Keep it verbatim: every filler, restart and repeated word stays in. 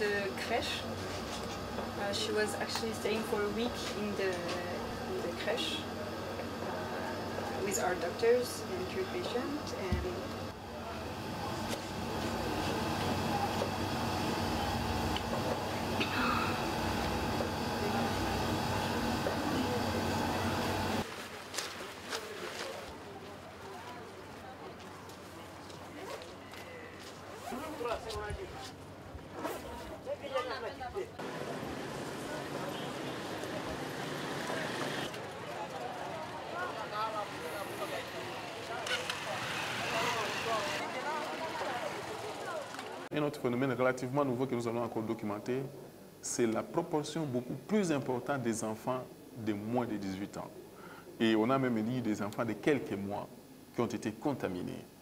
the crèche. Uh, she was actually staying for a week in the, in the crèche uh, with our doctors and cured patients. And un autre phénomène relativement nouveau que nous allons encore documenter, c'est la proportion beaucoup plus importante des enfants de moins de dix-huit ans. Et on a même dit des enfants de quelques mois qui ont été contaminés.